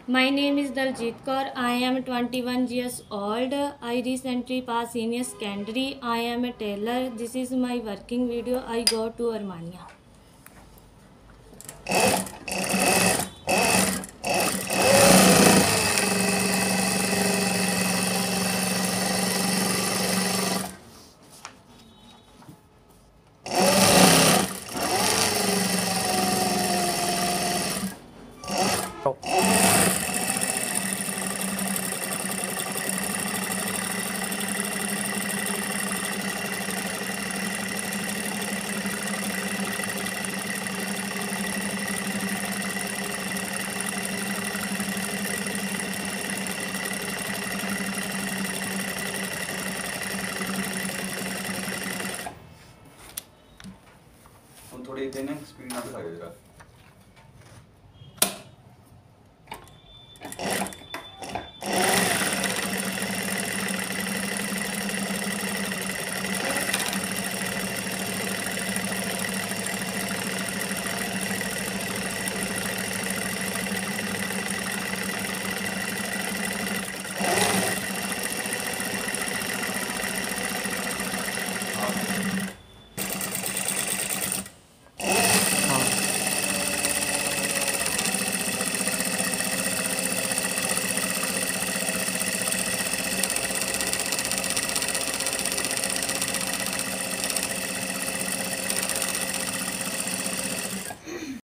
My name is Daljit Kaur. I am 21 years old. I recently passed senior secondary. I am a tailor. This is my working video. I go to Armenia. हम थोड़ी देने speed ना दिखाइए जरा। हाँ